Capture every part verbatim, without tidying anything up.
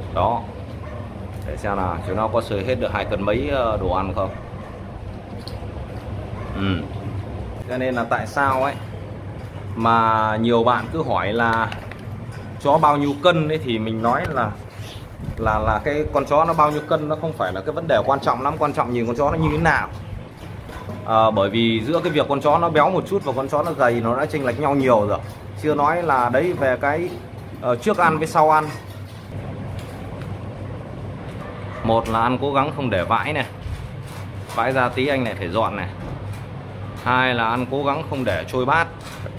Đó, để xem nào chúng nó có sơi hết được hai cân mấy đồ ăn không. Ừ. Cho nên là tại sao ấy mà nhiều bạn cứ hỏi là chó bao nhiêu cân ấy, thì mình nói là là là cái con chó nó bao nhiêu cân nó không phải là cái vấn đề quan trọng lắm, quan trọng nhìn con chó nó như thế nào. À, bởi vì giữa cái việc con chó nó béo một chút và con chó nó gầy nó đã chênh lệch nhau nhiều rồi. Chưa nói là đấy về cái uh, trước ăn với sau ăn. Một là ăn cố gắng không để vãi này, vãi ra tí anh lại phải dọn này. Hai là ăn cố gắng không để trôi bát.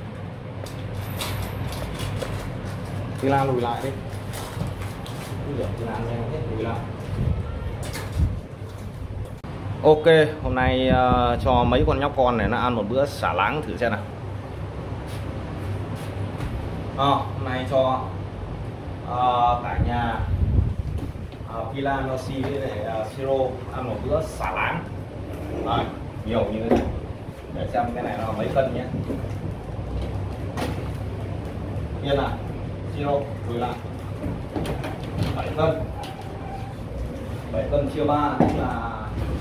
Thì la lùi lại đi. Ok, hôm nay uh, cho mấy con nhóc con này nó ăn một bữa xả láng thử xem nào. À, hôm nay cho uh, cả nhà uh, Pila, Messi với lại uh, Siro ăn một bữa xả láng. À, nhiều như thế này. Để xem cái này nó mấy cân nhé. Yên nào, Siro lùi lại. bảy cân. bảy cân chia ba tức là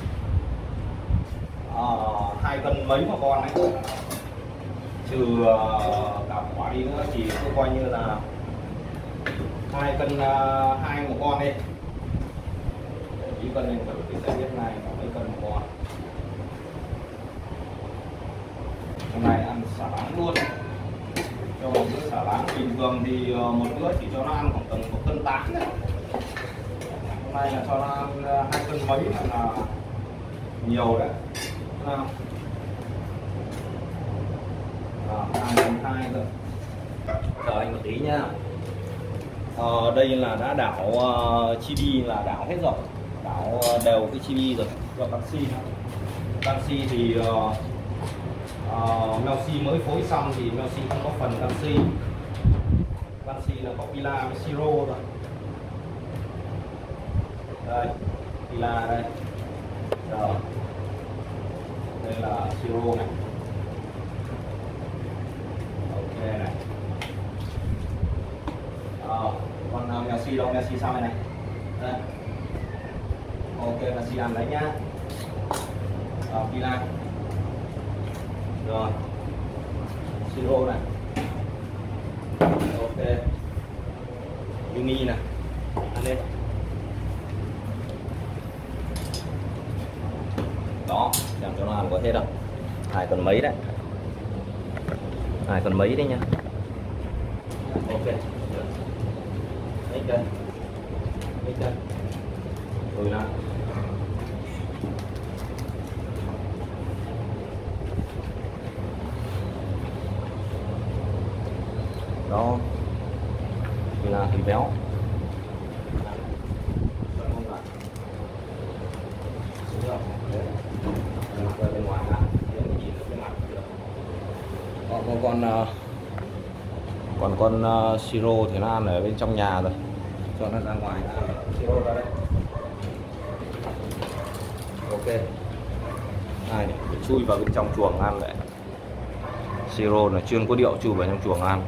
uh, hai cân mấy một con đấy. Trừ uh, cả quả đi nữa thì tôi coi như là hai cân uh, hai một con đi. Để ý cân lên thử thì sẽ biết này có mấy cân một con. Hôm nay ăn xả láng luôn. Cho một bữa xả láng bình thường thì uh, một bữa chỉ cho nó ăn khoảng tầm một cân tám đấy. Hôm nay là cho nó ăn uh, hai cân mấy là nhiều đấy. Nào. hai cân hai rồi. Chờ anh một tí nhá. Ờ, đây là đã đảo uh, chibi là đảo hết rồi, đảo uh, đều cái chibi rồi. Và canxi, canxi thì uh, uh, Messi mới phối xong thì Messi không có phần canxi. Canxi là có Pila với Siro rồi. Đây, Pila đây. Rồi. Đây là Siro này. Ok này. Ờ, còn uh, Messi đâu, Messi sang đây này. Đây. Ok, Messi ăn đấy nhá. Ờ, Pila. Rồi. Siro này. Ok. Yumi này. Ăn lên. Đó, chẳng cho nó ăn có hết đâu. Hai cân mấy đấy. Hai cân mấy đấy nhá. Ok. Mấy cân. Mấy cân. Rồi nào. Đó. Thì là thịt béo. Còn con còn con uh, Siro thì nó ăn ở bên trong nhà rồi, cho nó ra ngoài. Siro ra đây. Ok. Này, để chui vào bên trong chuồng ăn lại. Siro là chuyên có điệu chui vào trong chuồng ăn.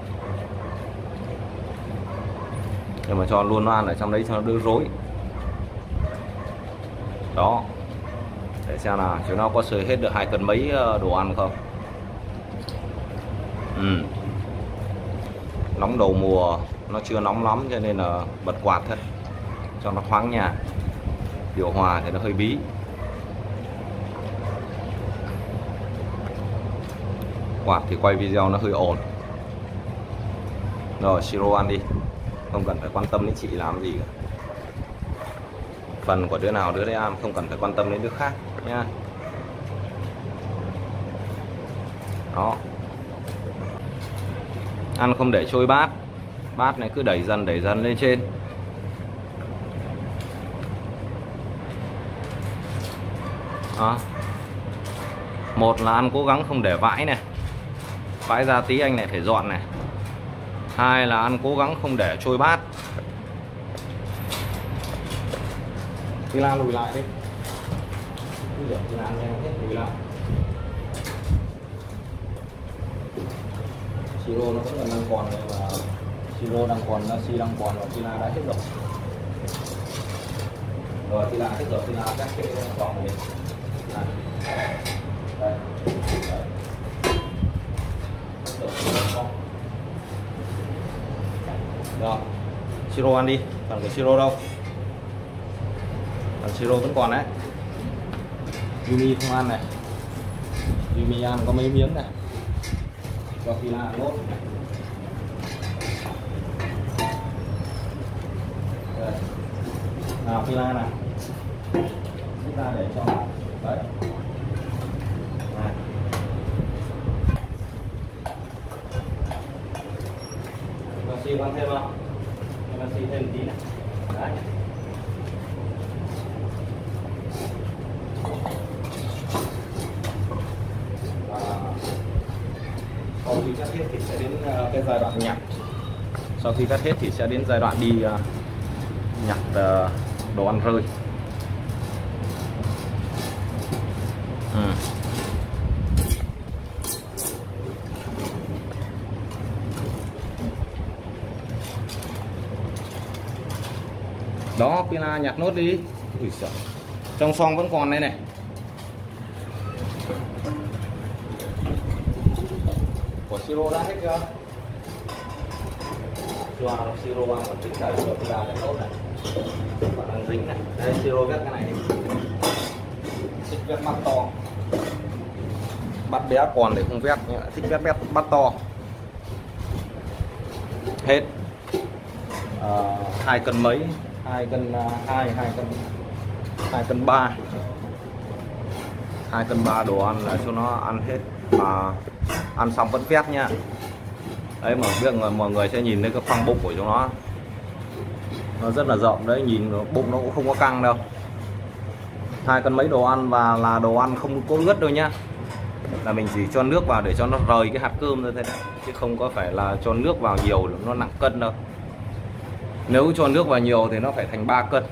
Nhưng mà cho luôn nó ăn ở trong đấy cho nó đỡ rối. Đó. Để xem nào chúng nó có sơi hết được hai cân mấy đồ ăn không. Ừ. Nóng đầu mùa nó chưa nóng lắm cho nên là bật quạt thôi cho nó thoáng nhà. Điều hòa thì nó hơi bí. Quạt thì quay video nó hơi ồn. Rồi Siro ăn đi, không cần phải quan tâm đến chị làm gì cả. Phần của đứa nào đứa đấy ăn, không cần phải quan tâm đến đứa khác nha. Đó. Ăn không để trôi bát. Bát này cứ đẩy dần đẩy dần lên trên. Đó. Một là ăn cố gắng không để vãi này, vãi ra tí anh lại phải dọn này. Hai là ăn cố gắng không để trôi bát. Thì la lùi lại đi. Lùi lại. Siro nó vẫn còn đang còn này, và Siro đang còn, Messi đang còn, và Pila đã hết rồi. Rồi thì là cái cửa thì là các cái vòng này. Đây. Rồi, siro ăn đi, còn cái siro đâu? Còn siro vẫn còn đấy. Yumi không ăn này. Yumi ăn có mấy miếng này. Cho Phi La nốt. Đây. Nào Phi La này. Chúng ta để cho đấy. Này. Xi ăn thêm không? Em xi thêm tí này. Đấy. Sau khi cắt hết thì sẽ đến cái giai đoạn nhặt. Sau khi cắt hết thì sẽ đến giai đoạn đi nhặt đồ ăn rơi. Ừ. Đó, Phi La nhặt nốt đi. Ui giời. Trong xoong vẫn còn đây này. Của siro đã hết chưa? Cho siro ăn còn trứng đầy của Phi La để nốt này. Còn đang dính này. Đây siro vét cái này đi. Thích vét bát to. Bát bé còn để không vét nhá. Thích vét vét bát to. Hết. À, hai cân mấy? Hai cân hai, hai cân hai cân ba, hai cân ba đồ ăn là cho nó ăn hết, mà ăn xong vẫn vét nha. Đấy mà biết người mọi người sẽ nhìn thấy cái khoang bụng của chúng nó nó rất là rộng đấy, nhìn bụng nó cũng không có căng đâu. Hai cân mấy đồ ăn và là đồ ăn không có ướt đâu nhá, là mình chỉ cho nước vào để cho nó rời cái hạt cơm ra thế đấy, chứ không có phải là cho nước vào nhiều nó nặng cân đâu. Nếu cho nước vào nhiều thì nó phải thành ba cân.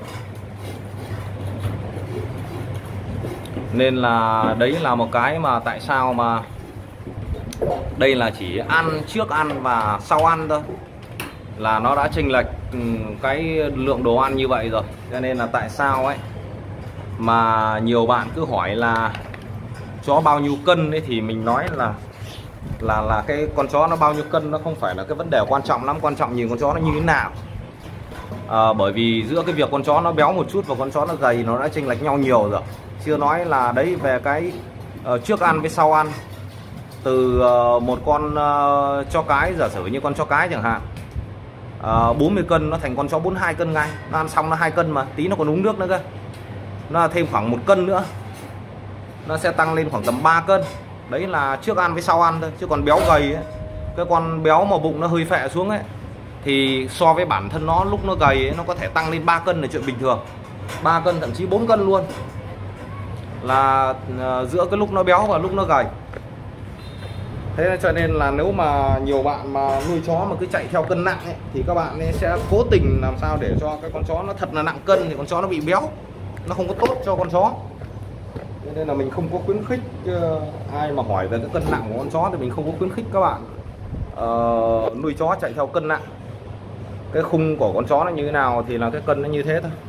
Nên là đấy là một cái mà tại sao mà đây là chỉ ăn trước ăn và sau ăn thôi, là nó đã chênh lệch cái lượng đồ ăn như vậy rồi. Cho nên là tại sao ấy mà nhiều bạn cứ hỏi là chó bao nhiêu cân ấy, thì mình nói là là là cái con chó nó bao nhiêu cân nó không phải là cái vấn đề quan trọng lắm, quan trọng nhìn con chó nó như thế nào. À, bởi vì giữa cái việc con chó nó béo một chút và con chó nó gầy nó đã chênh lệch nhau nhiều rồi. Chưa nói là đấy về cái uh, trước ăn với sau ăn. Từ uh, một con uh, chó cái, giả sử như con chó cái chẳng hạn, uh, bốn mươi cân nó thành con chó bốn mươi hai cân ngay. Nó ăn xong nó hai cân mà, tí nó còn uống nước nữa cơ. Nó thêm khoảng một cân nữa, nó sẽ tăng lên khoảng tầm ba cân. Đấy là trước ăn với sau ăn thôi. Chứ còn béo gầy ấy, cái con béo mà bụng nó hơi phệ xuống ấy, thì so với bản thân nó lúc nó gầy ấy, nó có thể tăng lên ba cân là chuyện bình thường. Ba cân thậm chí bốn cân luôn, là uh, giữa cái lúc nó béo và lúc nó gầy. Thế cho nên là nếu mà nhiều bạn mà nuôi chó mà cứ chạy theo cân nặng ấy, thì các bạn ấy sẽ cố tình làm sao để cho cái con chó nó thật là nặng cân, thì con chó nó bị béo, nó không có tốt cho con chó. Cho nên là mình không có khuyến khích uh, ai mà hỏi về cái cân nặng của con chó thì mình không có khuyến khích các bạn uh, nuôi chó chạy theo cân nặng. Cái khung của con chó nó như thế nào thì là cái cân nó như thế thôi.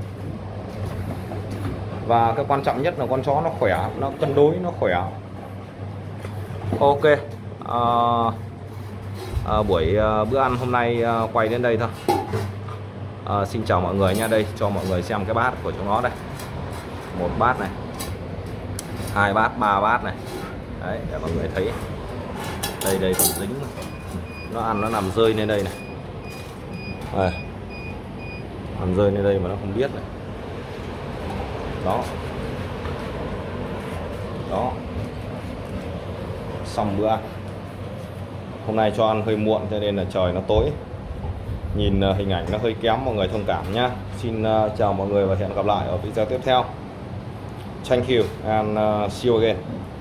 Và cái quan trọng nhất là con chó nó khỏe, nó cân đối, nó khỏe. Ok, à, à, buổi à, bữa ăn hôm nay à, quay đến đây thôi. À, xin chào mọi người nha. Đây cho mọi người xem cái bát của chúng nó đây. Một bát này, hai bát, ba bát này. Đấy để mọi người thấy. Đây đây còn dính, nó ăn nó nằm rơi lên đây này. À, nằm rơi lên đây mà nó không biết này. Đó, đó, xong bữa ăn. Hôm nay cho ăn hơi muộn cho nên là trời nó tối, nhìn hình ảnh nó hơi kém, mọi người thông cảm nhá. Xin chào mọi người và hẹn gặp lại ở video tiếp theo. Thank you and see you again.